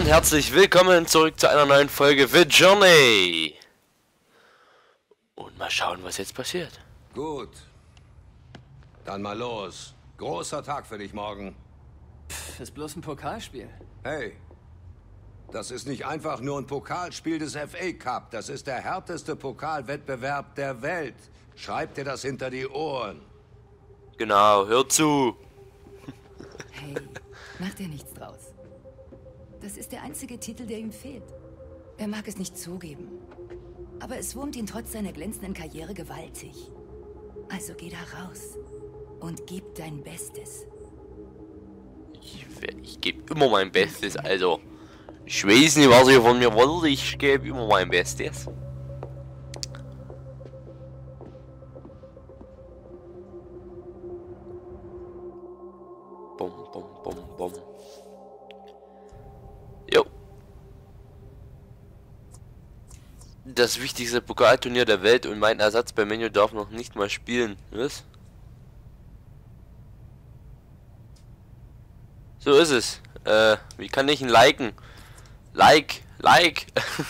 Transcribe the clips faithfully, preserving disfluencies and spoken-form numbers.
und herzlich willkommen zurück zu einer neuen Folge The Journey. Und mal schauen, was jetzt passiert. Gut. Dann mal los. Großer Tag für dich morgen. Pff, ist bloß ein Pokalspiel. Hey, das ist nicht einfach nur ein Pokalspiel des F A Cup. Das ist der härteste Pokalwettbewerb der Welt. Schreib dir das hinter die Ohren. Genau, hör zu. Hey, mach dir nichts draus. Das ist der einzige Titel, der ihm fehlt. Er mag es nicht zugeben. Aber es wurmt ihn trotz seiner glänzenden Karriere gewaltig. Also geh da raus und gib dein Bestes. Ich, ich gebe immer mein Bestes, also. Ich weiß nicht, was ihr von mir wollt, ich gebe immer mein Bestes. Bum, bum, bum, bum. Jo. Das wichtigste Pokalturnier der Welt und mein Ersatz bei Menu darf noch nicht mal spielen. Was? So ist es. Äh, wie kann ich ihn liken? Like, like.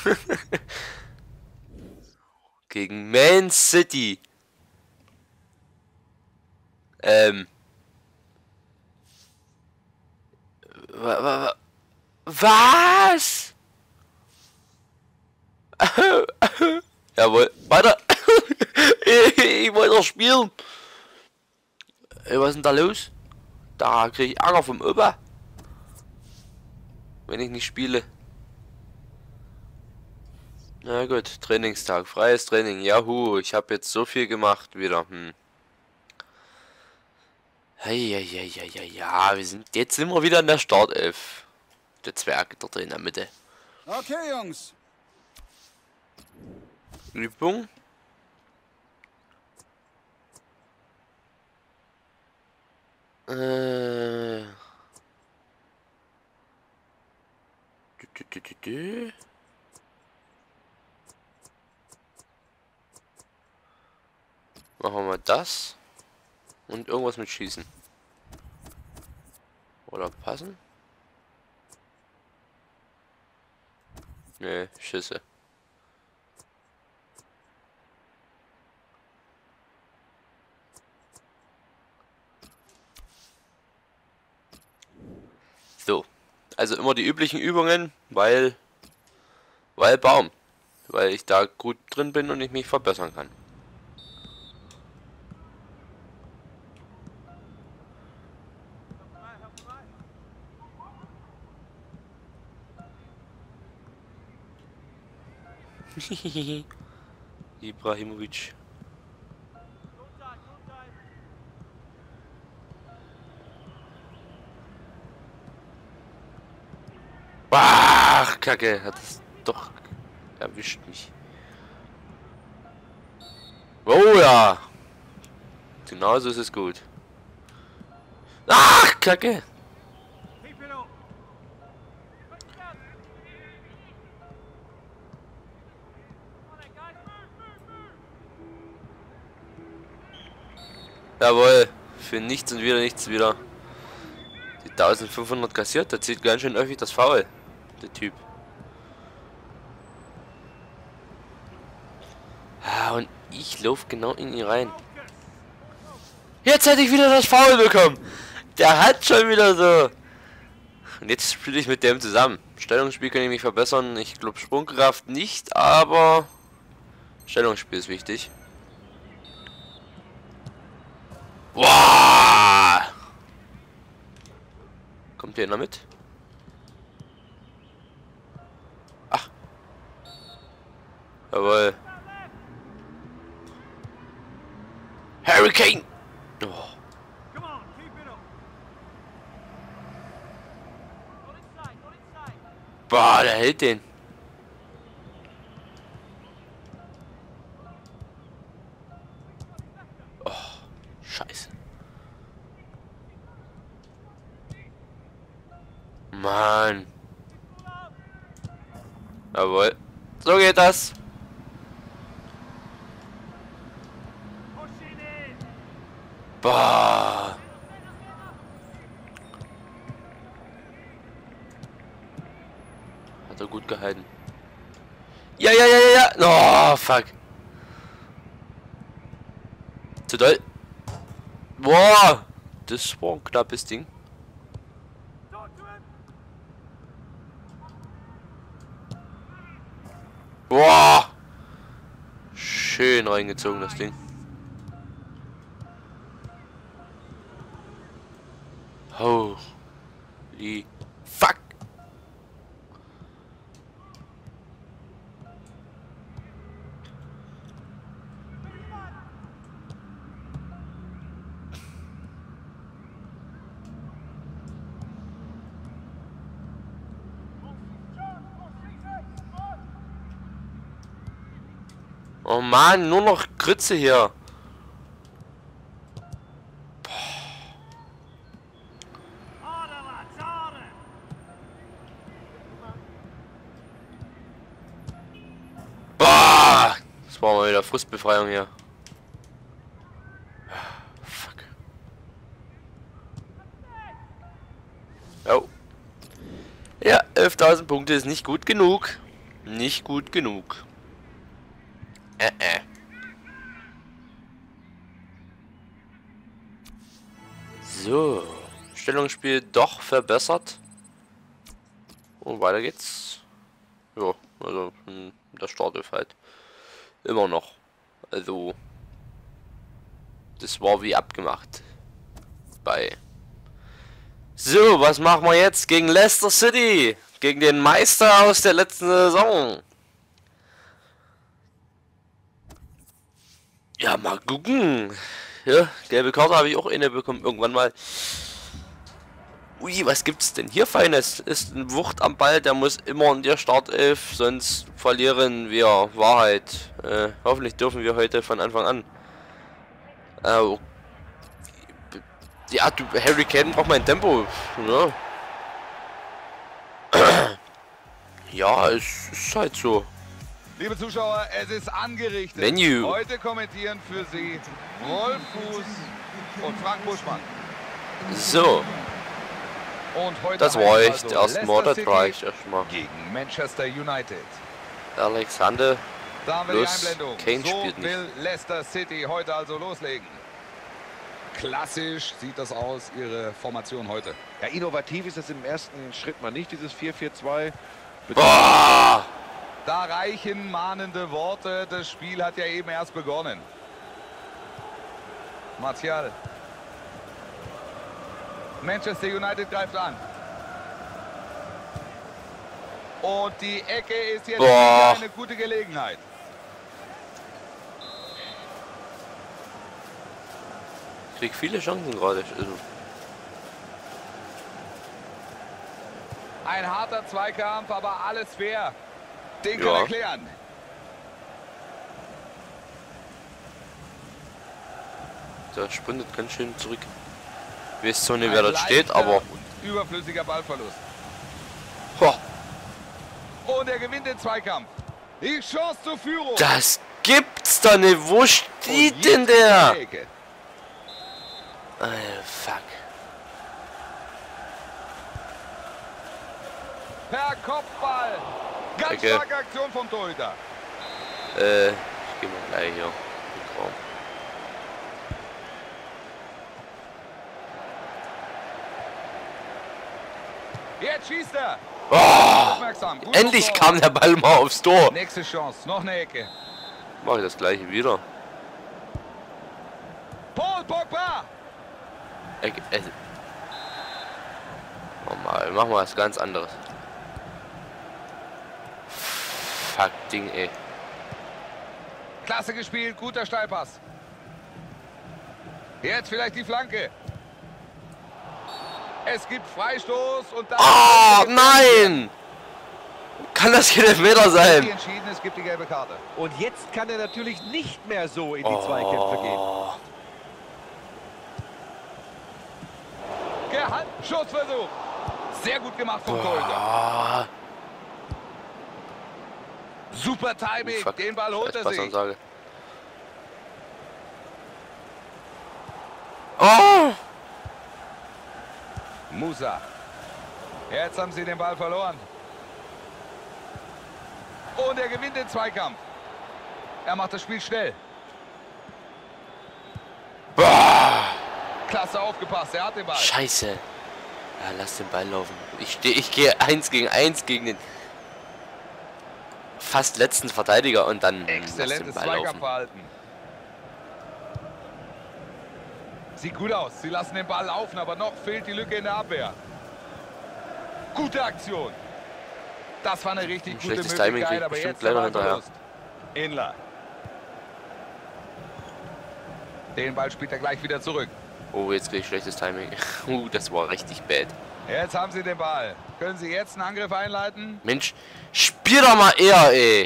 Gegen Man City. Ähm. Wa- wa- wa- Was? Jawohl. Weiter. Ich wollte noch spielen. Ey, was ist denn da los? Da kriege ich Ärger vom Opa. Wenn ich nicht spiele. Na gut, Trainingstag, freies Training. Yahoo, ich habe jetzt so viel gemacht wieder. Hm. Ja, ja, ja, ja, ja, wir sind jetzt sind wir wieder in der Startelf. Der Zwerg dort in der Mitte. Okay, Jungs. Übung. Äh. Dü, dü, dü, dü, dü. Machen wir mal das. Und irgendwas mit Schießen. Oder passen? Nee, Schüsse. So. Also immer die üblichen Übungen, weil weil Baum. Weil ich da gut drin bin und ich mich verbessern kann. Ibrahimovic. Ach, Kacke, hat es doch erwischt mich. Oh ja. Genauso ist es gut. Ach, Kacke. Jawohl, für nichts und wieder nichts wieder. Die eintausendfünfhundert kassiert, der zieht ganz schön öffentlich das Foul, der Typ. Ah, und ich laufe genau in ihn rein. Jetzt hätte ich wieder das Foul bekommen. Der hat schon wieder so. Und jetzt spiele ich mit dem zusammen. Stellungsspiel kann ich mich verbessern. Ich glaube Sprungkraft nicht, aber Stellungsspiel ist wichtig. Wow! Kommt hier einer mit? Ach. Jawohl. Hurricane! Oh. Boah, der hält den. Oh, scheiße. Mann. Jawohl. So geht das. Boah. Hat er gut gehalten. Ja, ja, ja, ja, ja. Oh, fuck. Zu doll. Boah. Das war ein knappes Ding. Boah. Schön reingezogen, das Ding. Holy fuck. Oh Mann, nur noch Grütze hier. Boah! Das war mal wieder Frustbefreiung hier. Fuck. Oh. Ja, elftausend Punkte ist nicht gut genug. Nicht gut genug. Äh, äh. So. Stellungsspiel doch verbessert. Und weiter geht's. Ja, also der Startelf halt. Immer noch. Also. Das war wie abgemacht. Bei. So, was machen wir jetzt gegen Leicester City? Gegen den Meister aus der letzten Saison. Ja, mal gucken. Ja, gelbe Karte habe ich auch eine bekommen irgendwann mal. Ui, was gibt's denn hier Feines? Ist ein Wucht am Ball, der muss immer in der Startelf, sonst verlieren wir. Wahrheit. Äh, hoffentlich dürfen wir heute von Anfang an. Äh, ja, du, Harry Kane braucht mein Tempo. Ja, ja, es ist halt so. Liebe Zuschauer, es ist angerichtet. Menu. Heute kommentieren für Sie Rolf Fuß und Frank Buschmann. So. Und heute Das reicht. Also erstmal, das Leicester City reicht erstmal. gegen Manchester United. Alexander Da haben wir die plus Einblendung. Kane So spielt nicht. will Leicester City heute also loslegen. Klassisch sieht das aus, ihre Formation heute. Ja, innovativ ist das im ersten Schritt mal nicht, dieses vier vier zwei. Boah! Da reichen mahnende Worte. Das Spiel hat ja eben erst begonnen. Martial. Manchester United greift an. Und die Ecke ist jetzt Boah. eine gute Gelegenheit. Ich krieg viele Chancen gerade. Also. Ein harter Zweikampf, aber alles fair. Den kann Ja. er klären. Der sprintet ganz schön zurück. Ich weiß zwar nicht, Ein wer dort steht, leichter aber. und überflüssiger Ballverlust. Boah, Und er gewinnt den Zweikampf. Die Chance zur Führung. das gibt's doch nicht. Wo Und steht jetzt denn der? die Ecke. Alter, fuck. Per Kopfball. Ganz Ecke. starke Aktion vom Torhüter. Äh, ich geh mal gleich hier. Den Raum. Jetzt schießt er. Oh, Aufmerksam. Gut endlich aufgehoben. kam der Ball mal aufs Tor. Nächste Chance. Noch eine Ecke. Mach ich das gleiche wieder. Paul Pogba. Ecke, äh. Normal, machen wir was ganz anderes. Fuck Ding, ey. Klasse gespielt. Guter Steilpass. Jetzt vielleicht die Flanke. Es gibt Freistoß und dann... Oh, nein! Kann das hier der Meter sein? Entschieden, es gibt die gelbe Karte. Und jetzt kann er natürlich nicht mehr so in die Zweikämpfe gehen. Oh, Gehalten. Schussversuch. Sehr gut gemacht vom Torhüter. ah, Super Timing. fuck. Den Ball holt er sich. Passansage. Oh! Musa. Jetzt haben sie den Ball verloren. Und er gewinnt den Zweikampf. Er macht das Spiel schnell. Boah. Klasse aufgepasst, er hat den Ball. Scheiße. Ja, lass den Ball laufen. Ich stehe, ich gehe eins gegen eins gegen den fast letzten Verteidiger und dann Exzellentes Zweikampfverhalten. Sieht gut aus. Sie lassen den Ball laufen, aber noch fehlt die Lücke in der Abwehr. Gute Aktion. Das war eine richtig gute Schlechtes Timing, Möglichkeit, aber bestimmt jetzt der leider hinterher. Ballverlust. Inler. Den Ball spielt er gleich wieder zurück. Oh, jetzt kriege ich schlechtes Timing. uh, das war richtig bad. Jetzt haben sie den Ball. Können sie jetzt einen Angriff einleiten? Mensch, spiel doch mal eher, ey.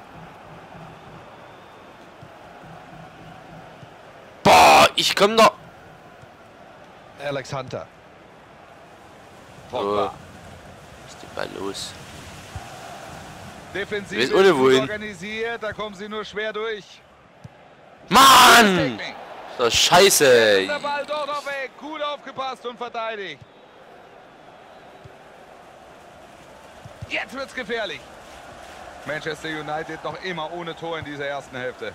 Boah, ich komm doch. Alex Hunter. Pogba. Oh. Was ist der Ball los? Defensiv Weiß ohne gut wohin. organisiert, da kommen sie nur schwer durch. Mann! Technik. Das ist scheiße. Der Ball doch noch weg. Gut aufgepasst und verteidigt. Jetzt wird's gefährlich. Manchester United noch immer ohne Tor in dieser ersten Hälfte.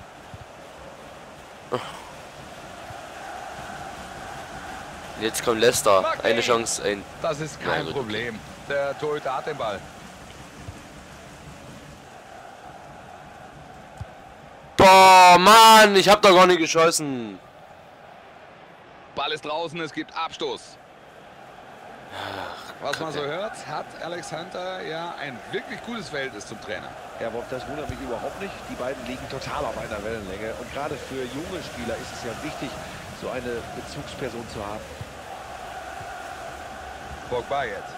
Jetzt kommt Leicester. Eine Chance, ein. Das ist Na kein gut. Problem. Der Torhüter hat den Ball. Boah, Mann, ich hab doch gar nicht geschossen. Ball ist draußen, es gibt Abstoß. Was man so hört, hat Alex Hunter ja ein wirklich gutes Verhältnis zum Trainer. Ja, Bob, das wundert mich überhaupt nicht. Die beiden liegen total auf einer Wellenlänge. Und gerade für junge Spieler ist es ja wichtig, so eine Bezugsperson zu haben. Pogba jetzt.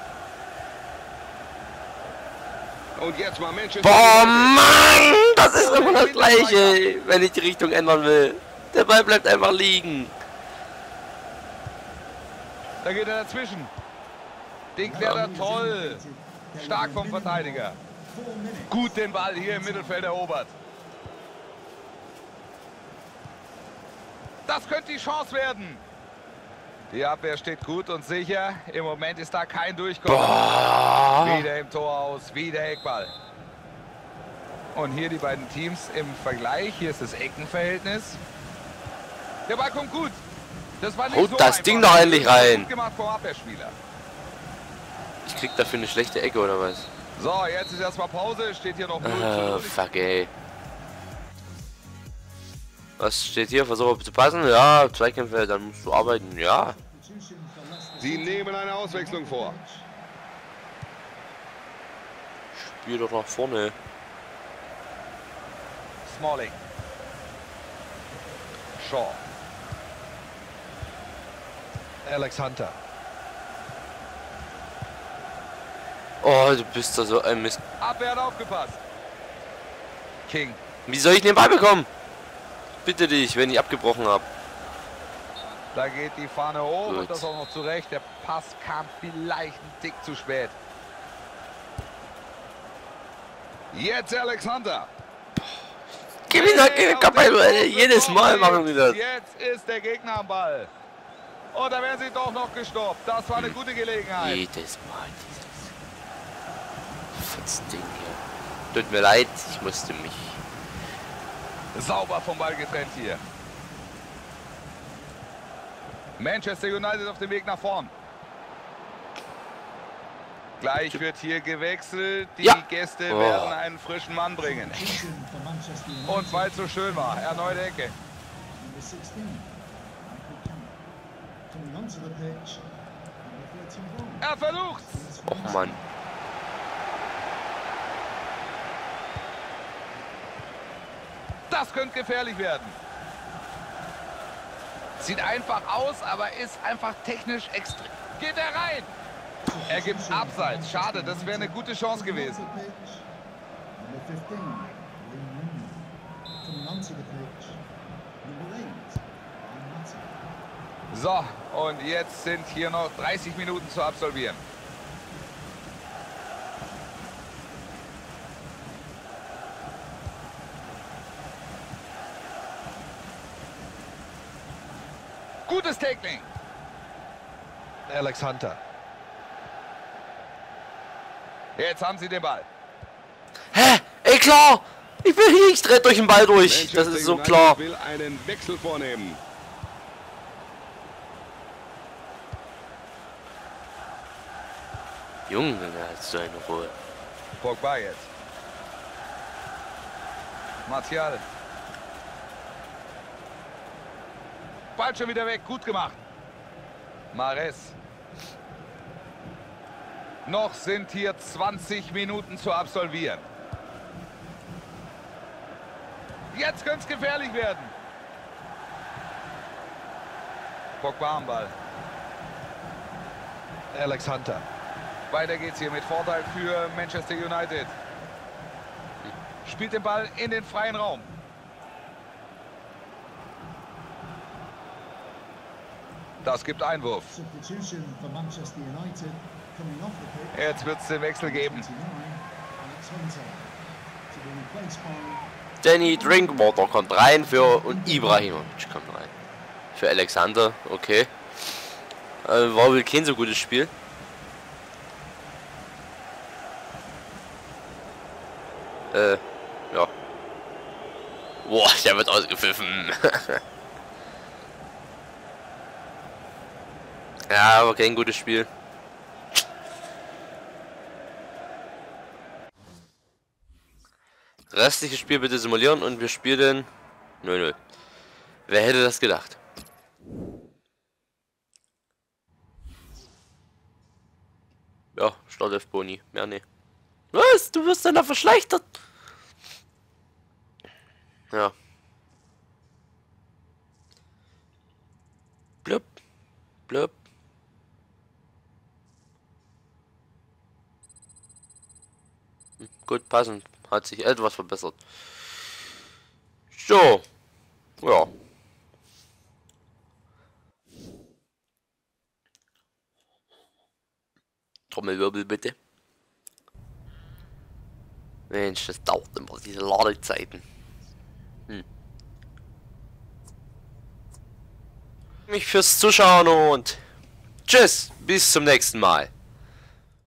Und jetzt mal Manchester Boah, United. Mann, das ist immer das Gleiche, wenn ich die Richtung ändern will. Der Ball bleibt einfach liegen. Da geht er dazwischen. Den klärt er toll. Stark vom Verteidiger. Gut den Ball hier im Mittelfeld erobert. Das könnte die Chance werden. Die Abwehr steht gut und sicher. Im Moment ist da kein Durchkommen. Boah. Wieder im Tor aus, wieder Eckball. Und hier die beiden Teams im Vergleich. Hier ist das Eckenverhältnis. Der Ball kommt gut. Das war nicht Haut so das einfach. Ding doch endlich rein. Gut gemacht vom Abwehrspieler. Ich krieg dafür eine schlechte Ecke oder was? So, jetzt ist erstmal Pause. Steht hier noch null zu Oh, null. fuck, ey. Was steht hier? Versuche zu passen? Ja, Zweikämpfe, dann musst du arbeiten. Ja. Sie nehmen eine Auswechslung vor. Spiel doch nach vorne. Smalling. Shaw. Alex Hunter. Oh, du bist da so ein Mist. Abwehr hat aufgepasst. King. Wie soll ich den Ball bekommen? Bitte dich, wenn ich abgebrochen habe. Da geht die Fahne hoch Gut. und das auch noch zurecht. Der Pass kam vielleicht ein Tick zu spät. Jetzt Alex Hunter. Gib ihn doch, gib ihn Kopf, Alter. Jedes Mal machen wir das. Jetzt ist der Gegner am Ball. Und da werden sie doch noch gestoppt. Das war eine gute Gelegenheit. Jedes Mal dieses Ding hier. Tut mir leid, ich musste mich. Sauber vom Ball getrennt hier. Manchester United auf dem Weg nach vorn. Gleich wird hier gewechselt. Die Ja. Gäste Oh. werden einen frischen Mann bringen. Und weil es so schön war, erneut Ecke. Er versucht. Och Mann. Das könnte gefährlich werden. Sieht einfach aus, aber ist einfach technisch extrem. Geht er rein? Er gibt Abseits. Schade, das wäre eine gute Chance gewesen. So, und jetzt sind hier noch dreißig Minuten zu absolvieren. Gutes Tackling. Alex Hunter. Jetzt haben sie den Ball. Hä? Ey, klar! Ich bin hier, ich dreh durch den Ball durch. Das ist so klar. Will einen Wechsel vornehmen. Junge, hast du eine Ruhe. Pogba jetzt. Martial. Ball schon wieder weg, gut gemacht. Mahrez. Noch sind hier zwanzig Minuten zu absolvieren. Jetzt könnte es gefährlich werden. Pogba am Ball. Alex Hunter. Weiter geht's hier mit Vorteil für Manchester United. Spielt den Ball in den freien Raum. Das gibt Einwurf. Jetzt wird es den Wechsel geben. Danny Drinkwater kommt rein für und Ibrahimovic kommt rein. Für Alexander, okay. Äh, war wohl kein so gutes Spiel. Äh, ja. Boah, der wird ausgepfiffen. Ja, aber kein gutes Spiel. Restliches Spiel bitte simulieren und wir spielen null null. Wer hätte das gedacht? Ja, Startelf Boni. Mehr nee. Was? Du wirst dann da verschlechtert? Ja. Blöp. Blöp. Hm, gut, passend. Hat sich etwas verbessert. So. Ja. Trommelwirbel bitte. Mensch, das dauert immer, diese Ladezeiten. Hm. Mich fürs Zuschauen und tschüss, bis zum nächsten Mal.